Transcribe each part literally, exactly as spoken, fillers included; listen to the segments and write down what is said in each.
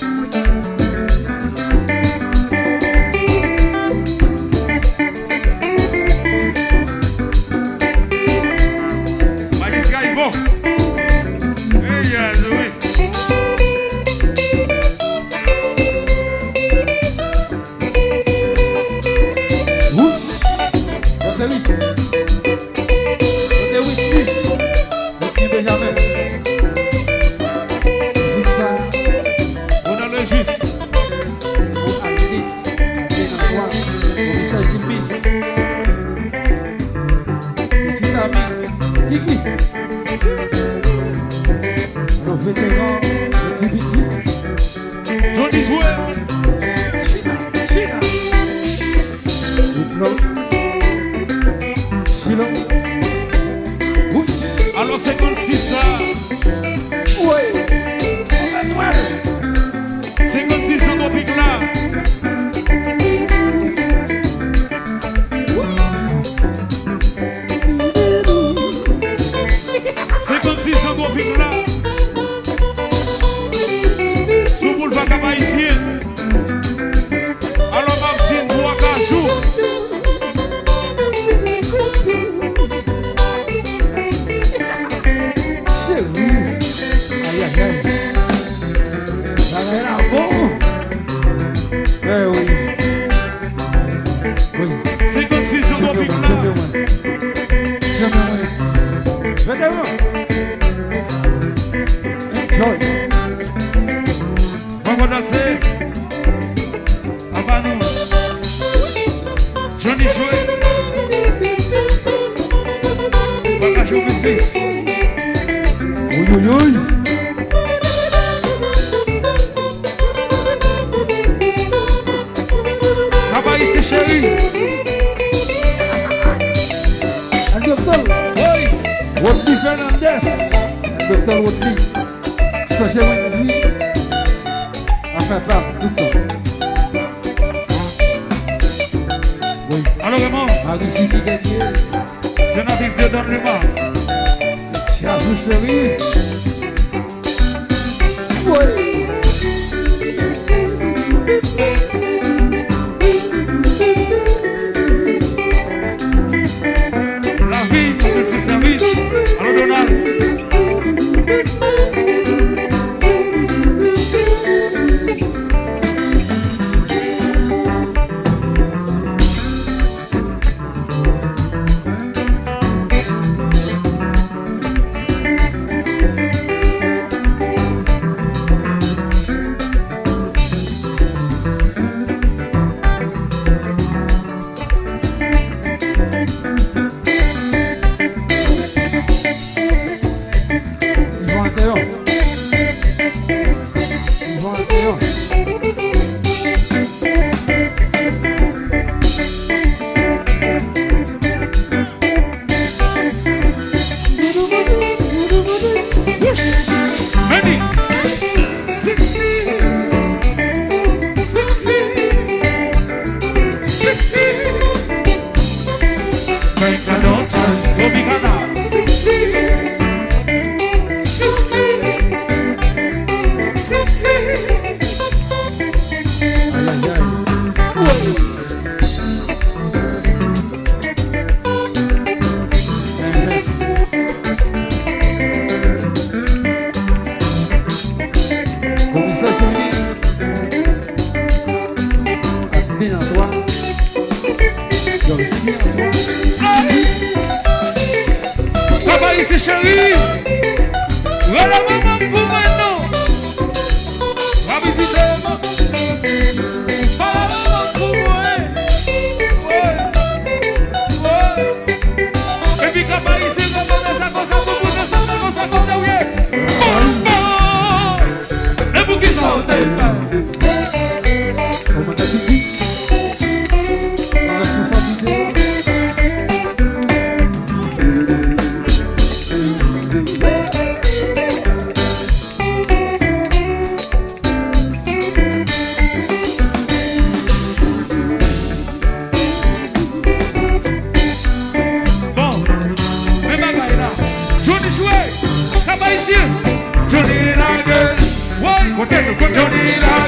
Johnny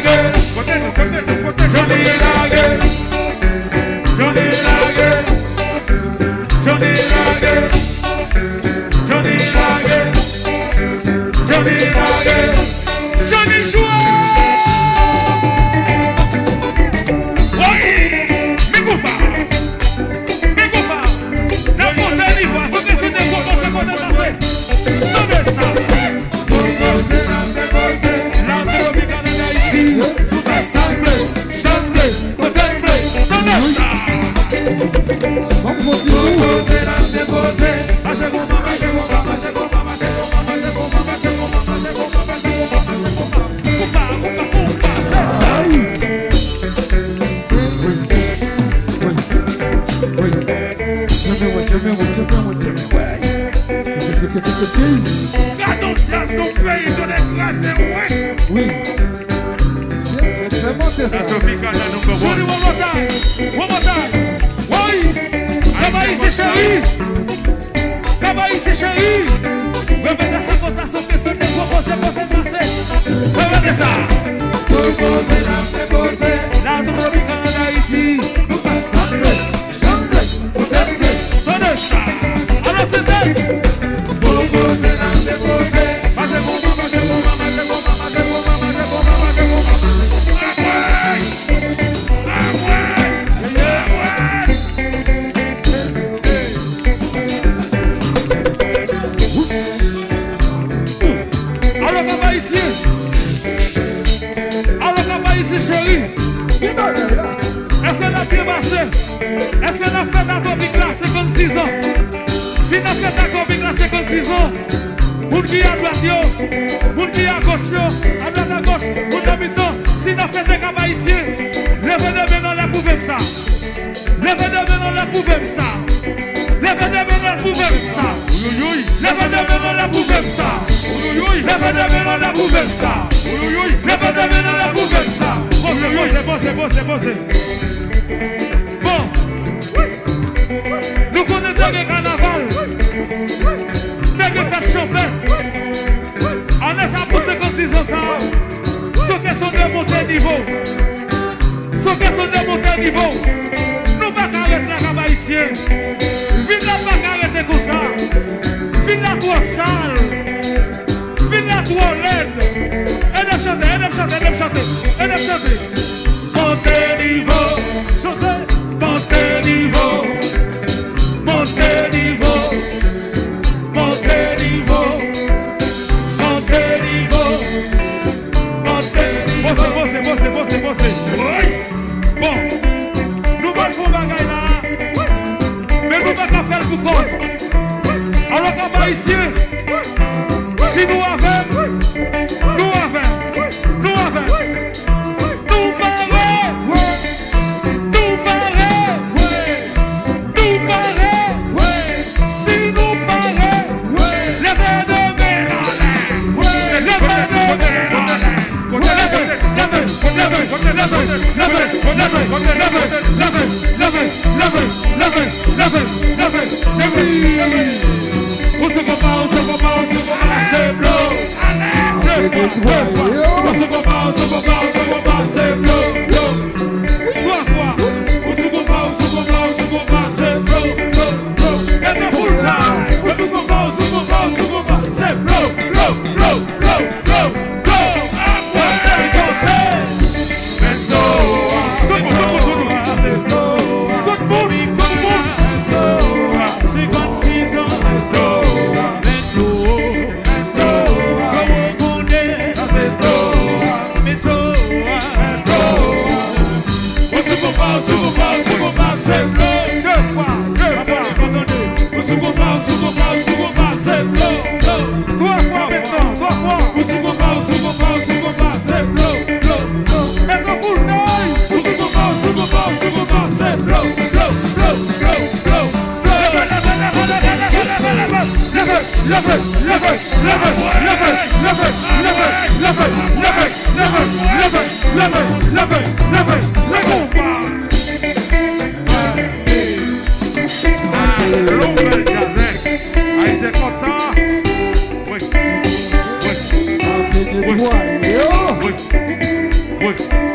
Vamos oui. C'est extrêmement intéressant. Cabaïs chéri, Cabaïs chéri, revenez sa conversation que ce n'est pas possible pour faire passer. Revenez ça. Proposer, la déposer, la tropicale d'Haïti. Nous passons le chanter, peut-être. Donnez ça. Alors c'est ça. Proposer, la déposer. Mangez bon, mangez bon, mangez bon, mangez bon, mangez bon, mangez bon, mangez bon. Chérie, est-ce que la bien passé? Est-ce que la fête à Comic là cinquante-six ans? Si la fête à Comic là cinquante-six ans, pour qui à droite, pour qui à gauche, à droite à gauche, pour l'habitant, si la fête est comme ici, levez-le dans la poubelle ça. Levez-le dans la poubelle ça. Levez-le dans la poubelle ça. Levez-le dans la poubelle ça. Levez-le dans la poubelle ça. Levez-le dans la poubelle ça. Bon, c'est bon, c'est bon, c'est bon, c'est bon. Bon. Nous connaissons le carnaval. Dès que fête champagne. On est ça pour cinquante-six ans ça. Sauf que sont de monter niveau. Sauf que sont de monter niveau. Nous ne pouvons pas arrêter la cabane ici. Vite là, pas arrêter comme ça. Vite là, toi sale. Vite là, toi laide. Elle aime chanter, elle aime chanter, elle aime chanter. Elle aime chanter. Montez niveau. Chantez. Montez niveau. Montez niveau. Montez niveau. Montez niveau. Montez niveau. Bon, c'est bon, c'est bon, c'est bon, c'est bon. Bon. Nous allons faire bagaille là. Mais nous allons pas faire le coup. Alors qu'on va ici. Si nous avons, nous avons, nous avons, nous parlons, nous parlons, nous parlons, si nous parlons, levez de Mélane, levez de Mélane, levez, on se compare, on se compare, on se compare, c'est bleu. On se compare, on se compare, on se compare, c'est bleu. Trois fois. On se compare, on se compare, on se compare, c'est bleu. Et de full time. On se compare, on se compare, on se compare, c'est bleu, bleu, bleu, bleu, bleu, bleu. Après, maintenant, tout le monde, tout le monde, tout le monde, cinquante-six ans. Aí você contar. Oi. Oi. Oi. Oi. Oi.